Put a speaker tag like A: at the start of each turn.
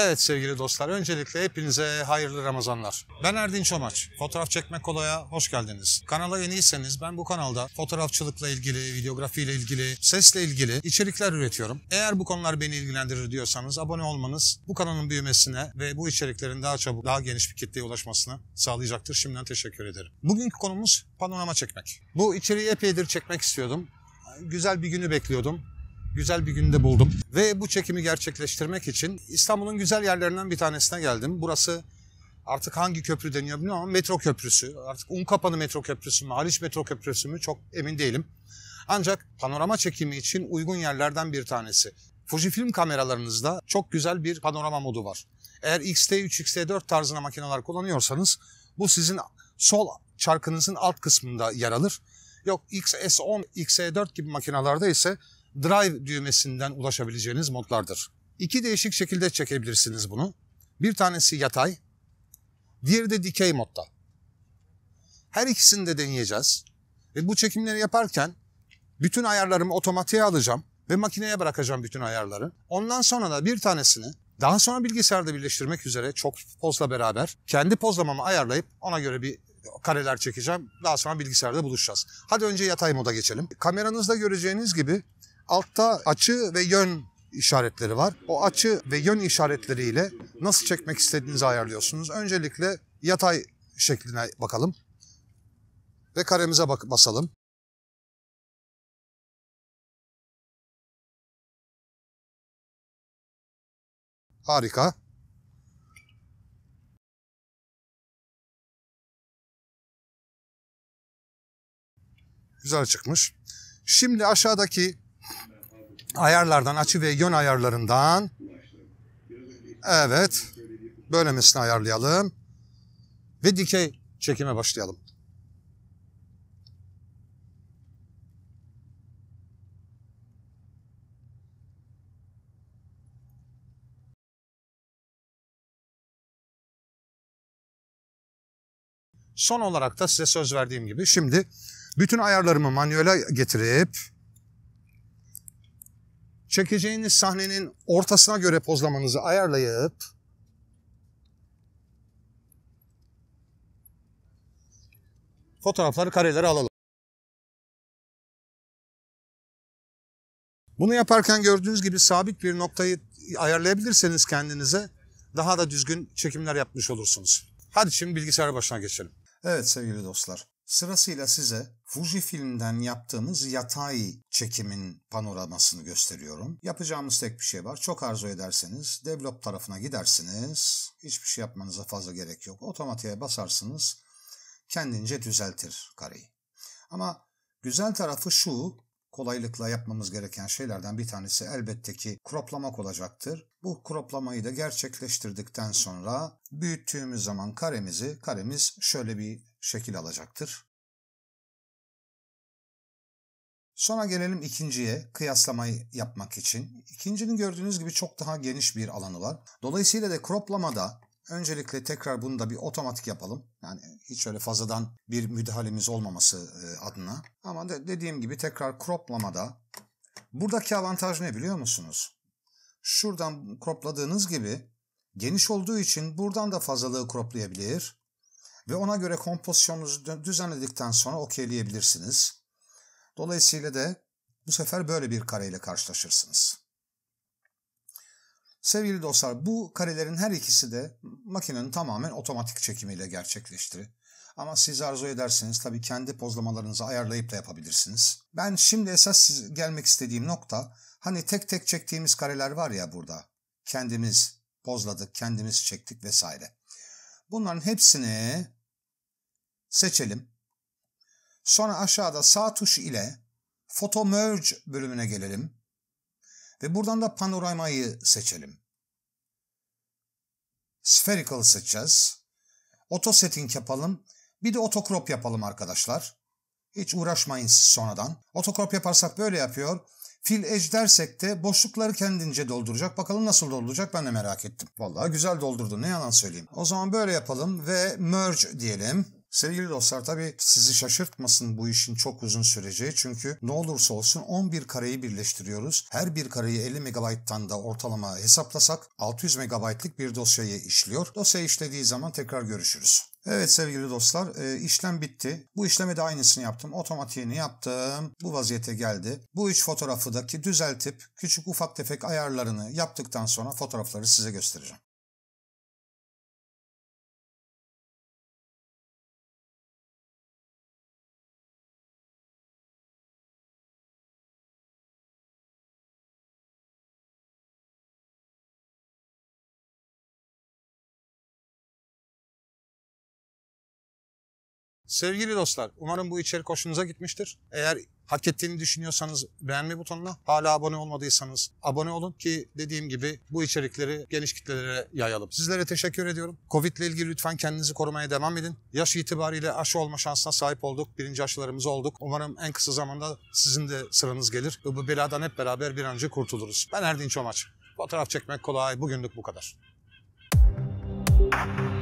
A: Evet sevgili dostlar, öncelikle hepinize hayırlı Ramazanlar. Ben Erdinç Omaç. Fotoğraf çekmek kolaya hoş geldiniz. Kanala yeniyseniz ben bu kanalda fotoğrafçılıkla ilgili, videografiyle ilgili, sesle ilgili içerikler üretiyorum. Eğer bu konular beni ilgilendirir diyorsanız abone olmanız bu kanalın büyümesine ve bu içeriklerin daha çabuk, daha geniş bir kitleye ulaşmasına sağlayacaktır. Şimdiden teşekkür ederim. Bugünkü konumuz panorama çekmek. Bu içeriği epeydir çekmek istiyordum. Güzel bir günü bekliyordum. Güzel bir günde buldum ve bu çekimi gerçekleştirmek için İstanbul'un güzel yerlerinden bir tanesine geldim. Burası artık hangi köprü deniyor bilmiyorum ama metro köprüsü. Artık Unkapanı metro köprüsü mü, Haliç metro köprüsü mü çok emin değilim. Ancak panorama çekimi için uygun yerlerden bir tanesi. Fujifilm kameralarınızda çok güzel bir panorama modu var. Eğer X-T3, X-T4 tarzına makineler kullanıyorsanız bu sizin sol çarkınızın alt kısmında yer alır. Yok XS10, XE4 gibi makinalarda ise Drive düğmesinden ulaşabileceğiniz modlardır. İki değişik şekilde çekebilirsiniz bunu. Bir tanesi yatay, diğeri de dikey modda. Her ikisini de deneyeceğiz. Ve bu çekimleri yaparken bütün ayarlarımı otomatiğe alacağım ve makineye bırakacağım bütün ayarları. Ondan sonra da bir tanesini daha sonra bilgisayarda birleştirmek üzere çok pozla beraber kendi pozlamamı ayarlayıp ona göre bir kareler çekeceğim. Daha sonra bilgisayarda buluşacağız. Hadi önce yatay moda geçelim. Kameranızda göreceğiniz gibi altta açı ve yön işaretleri var. O açı ve yön işaretleriyle nasıl çekmek istediğinizi ayarlıyorsunuz. Öncelikle yatay şekline bakalım. Ve karemize basalım. Harika. Güzel çıkmış. Şimdi aşağıdaki ayarlardan, açı ve yön ayarlarından evet böylemesine ayarlayalım ve dikey çekime başlayalım. Son olarak da size söz verdiğim gibi şimdi bütün ayarlarımı manuele getirip çekeceğiniz sahnenin ortasına göre pozlamanızı ayarlayıp fotoğrafları, kareleri alalım. Bunu yaparken gördüğünüz gibi sabit bir noktayı ayarlayabilirseniz kendinize daha da düzgün çekimler yapmış olursunuz. Hadi şimdi bilgisayar başına geçelim. Evet sevgili dostlar, sırasıyla size Fujifilm'den yaptığımız yatay çekimin panoramasını gösteriyorum. Yapacağımız tek bir şey var. Çok arzu ederseniz develop tarafına gidersiniz. Hiçbir şey yapmanıza fazla gerek yok. Otomatiğe basarsınız. Kendince düzeltir kareyi. Ama güzel tarafı şu, kolaylıkla yapmamız gereken şeylerden bir tanesi elbette ki croplamak olacaktır. Bu croplamayı da gerçekleştirdikten sonra büyüttüğümüz zaman karemiz şöyle bir şekil alacaktır. Sonra gelelim ikinciye, kıyaslamayı yapmak için. İkincinin gördüğünüz gibi çok daha geniş bir alanı var. Dolayısıyla da croplamada öncelikle tekrar bunu da bir otomatik yapalım. Yani hiç öyle fazladan bir müdahalemiz olmaması adına. Ama dediğim gibi tekrar croplamada buradaki avantaj ne biliyor musunuz? Şuradan cropladığınız gibi geniş olduğu için buradan da fazlalığı croplayabilir. Ve ona göre kompozisyonunuzu düzenledikten sonra okeyleyebilirsiniz. Dolayısıyla da bu sefer böyle bir kareyle karşılaşırsınız. Sevgili dostlar, bu karelerin her ikisi de makinenin tamamen otomatik çekimiyle gerçekleştirir. Ama siz arzu ederseniz tabii kendi pozlamalarınızı ayarlayıp da yapabilirsiniz. Ben şimdi esas gelmek istediğim nokta, hani tek tek çektiğimiz kareler var ya burada. Kendimiz pozladık, kendimiz çektik vesaire. Bunların hepsini seçelim. Sonra aşağıda sağ tuş ile Photo Merge bölümüne gelelim. Ve buradan da panoramayı seçelim. Spherical seçeceğiz. Auto setting yapalım. Bir de auto crop yapalım arkadaşlar. Hiç uğraşmayın siz sonradan. Auto crop yaparsak böyle yapıyor. Fill edge dersek de boşlukları kendince dolduracak. Bakalım nasıl dolduracak, ben de merak ettim. Vallahi güzel doldurdu, ne yalan söyleyeyim. O zaman böyle yapalım ve merge diyelim. Sevgili dostlar, tabii sizi şaşırtmasın bu işin çok uzun süreci. Çünkü ne olursa olsun 11 kareyi birleştiriyoruz. Her bir kareyi 50 MB'tan da ortalama hesaplasak 600 MB'lık bir dosyayı işliyor. Dosya işlediği zaman tekrar görüşürüz. Evet sevgili dostlar, işlem bitti. Bu işleme de aynısını yaptım. Otomatiğini yaptım. Bu vaziyete geldi. Bu 3 fotoğrafı da düzeltip küçük ufak tefek ayarlarını yaptıktan sonra fotoğrafları size göstereceğim. Sevgili dostlar, umarım bu içerik hoşunuza gitmiştir. Eğer hak ettiğini düşünüyorsanız beğenme butonuna, hala abone olmadıysanız abone olun ki dediğim gibi bu içerikleri geniş kitlelere yayalım. Sizlere teşekkür ediyorum. Covid ile ilgili lütfen kendinizi korumaya devam edin. Yaş itibariyle aşı olma şansına sahip olduk. 1. aşılarımızı olduk. Umarım en kısa zamanda sizin de sıranız gelir ve bu beladan hep beraber bir an önce kurtuluruz. Ben Erdinç Omaç. Fotoğraf çekmek kolay. Bugünlük bu kadar.